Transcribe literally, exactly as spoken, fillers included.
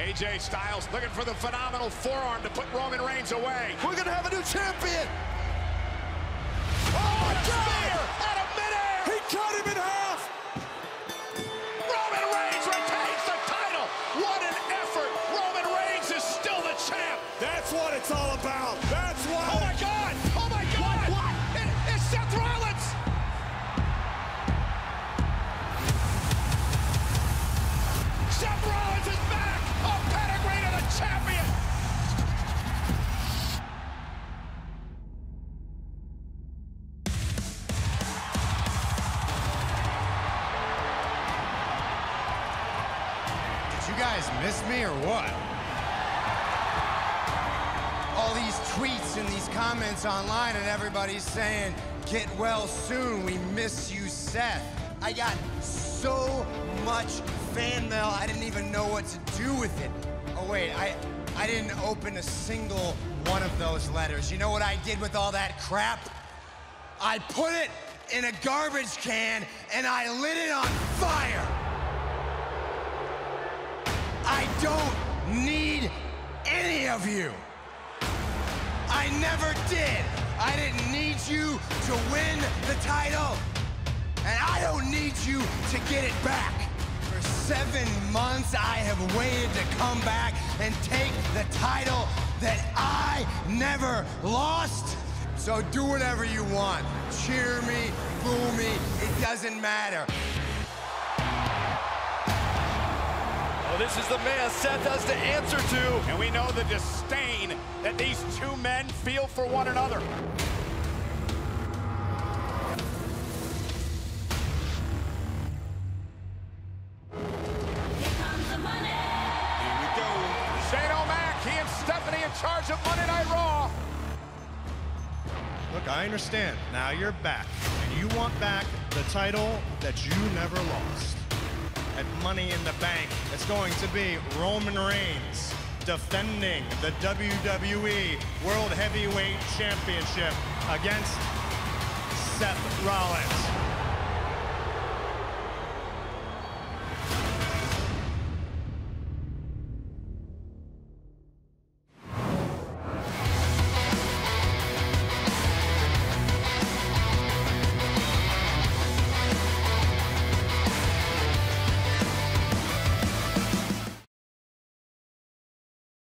A J Styles looking for the phenomenal forearm to put Roman Reigns away. We're gonna have a new champion. Oh, my God! Out of midair! He cut him in half. Roman Reigns retains the title. What an effort! Roman Reigns is still the champ. That's what it's all about. That's what. Oh my God! Oh my God! What? what? It, it's Seth Rollins. Seth Rollins is back. A pedigree to the champion. You guys miss me or what? All these tweets and these comments online and everybody's saying, get well soon, we miss you, Seth. I got so much fan mail, I didn't even know what to do with it. Oh wait, I, I didn't open a single one of those letters. You know what I did with all that crap? I put it in a garbage can and I lit it on fire. I don't need any of you. I never did. I didn't need you to win the title, and I don't need you to get it back. For seven months, I have waited to come back and take the title that I never lost. So do whatever you want. Cheer me, boo me, it doesn't matter. Well, this is the man Seth has to answer to. And we know the disdain that these two men feel for one another. Here comes the money. Here we go. Shane O'Mac, he and Stephanie in charge of Monday Night Raw. Look, I understand. Now you're back, and you want back the title that you never lost. At Money in the Bank, it's going to be Roman Reigns defending the W W E World Heavyweight Championship against Seth Rollins.